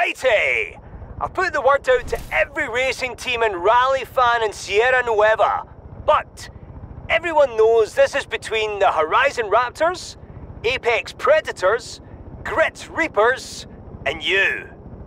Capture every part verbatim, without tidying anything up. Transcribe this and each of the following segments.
Righty! I've put the word out to every racing team and rally fan in Sierra Nueva, but everyone knows this is between the Horizon Raptors, Apex Predators, Grit Reapers, and you.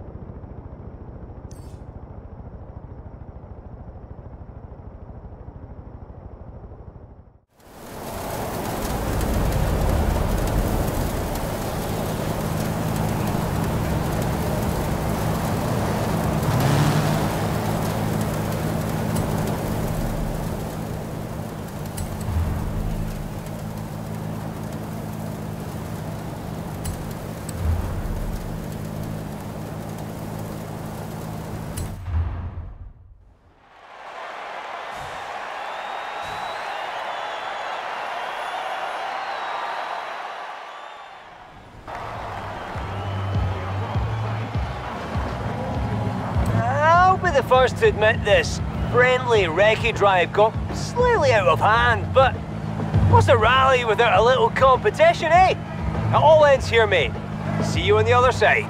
The first to admit this friendly recce drive got slightly out of hand, but what's a rally without a little competition, eh? It all ends here, mate. See you on the other side.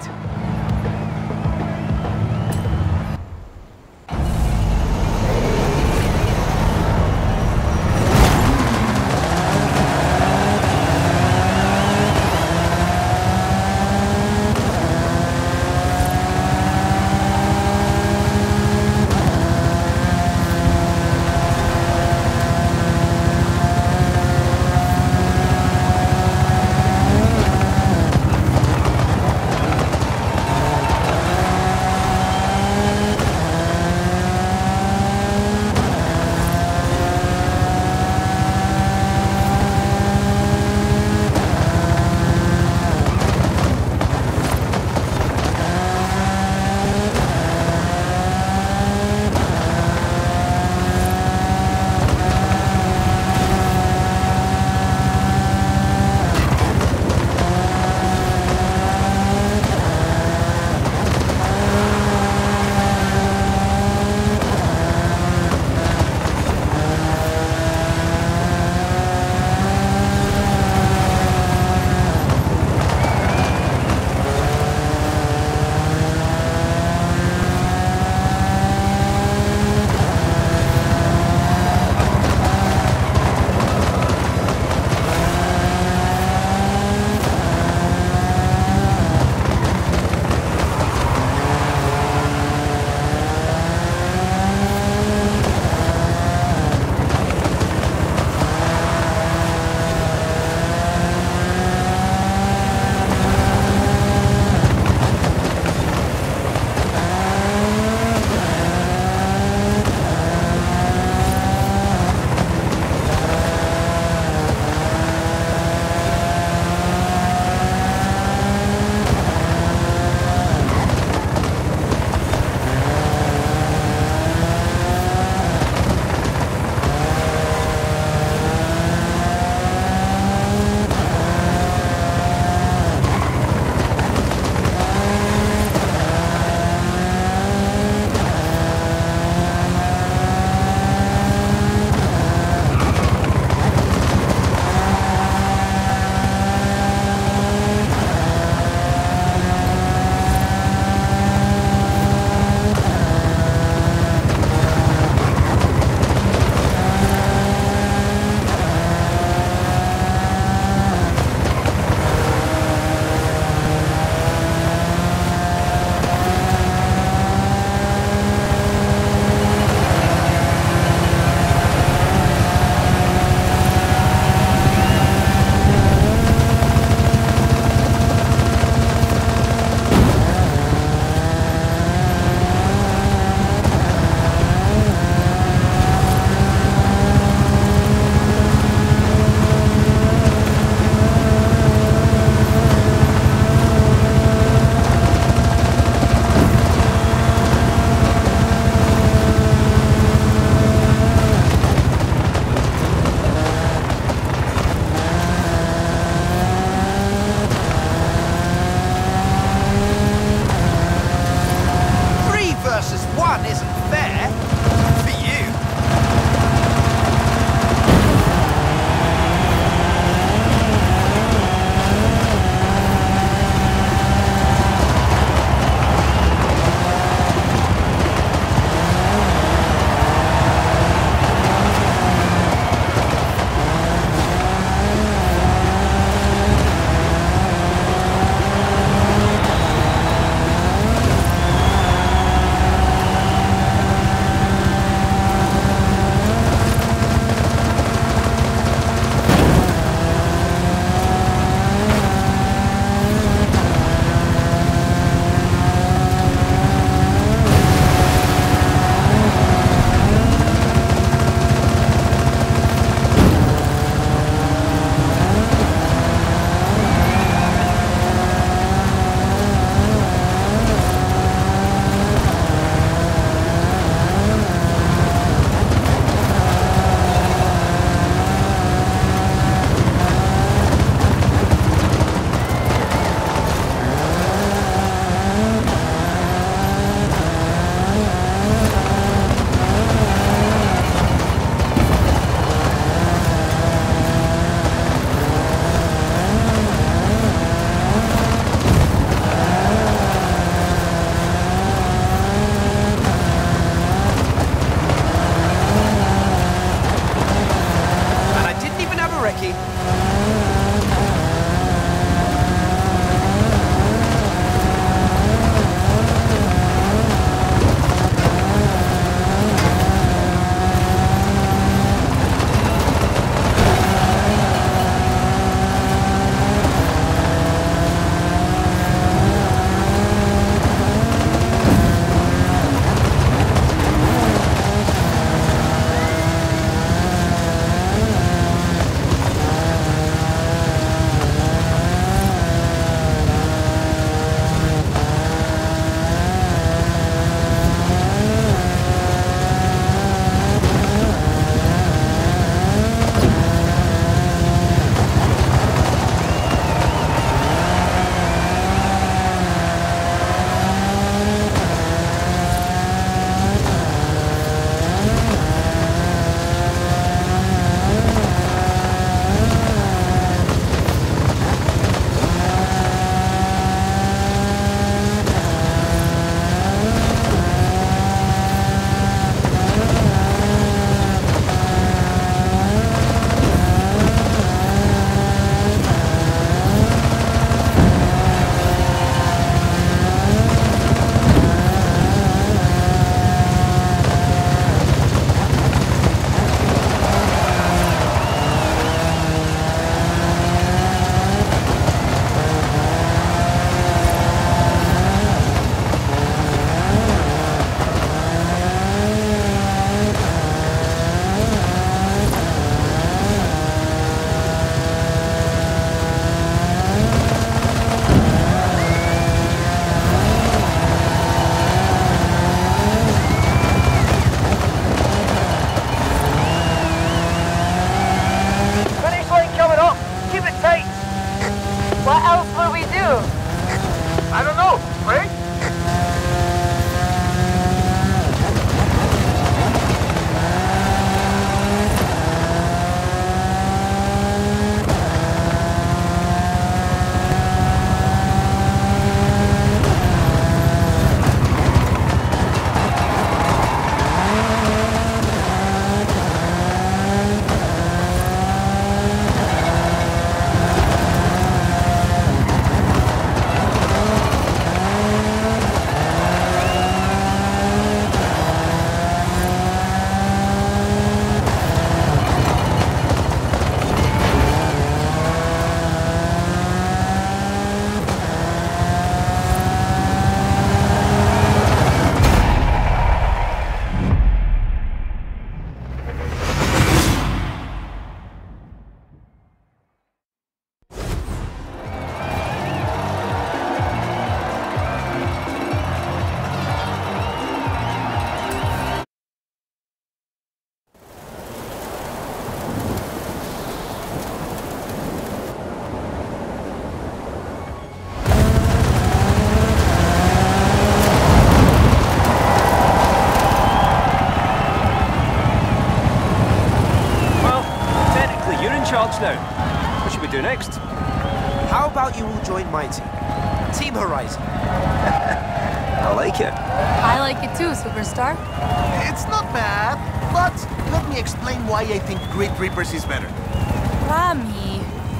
challenge now. What should we do next? How about you all join my team? Team Horizon. I like it. I like it too, Superstar. It's not bad, but let me explain why I think Grid Reapers is better. Rami.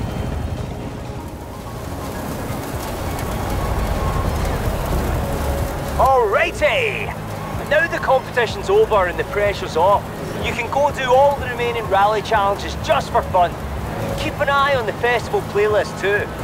Alrighty! Now the competition's over and the pressure's off, you can go do all the remaining rally challenges just for fun. Keep an eye on the festival playlist too.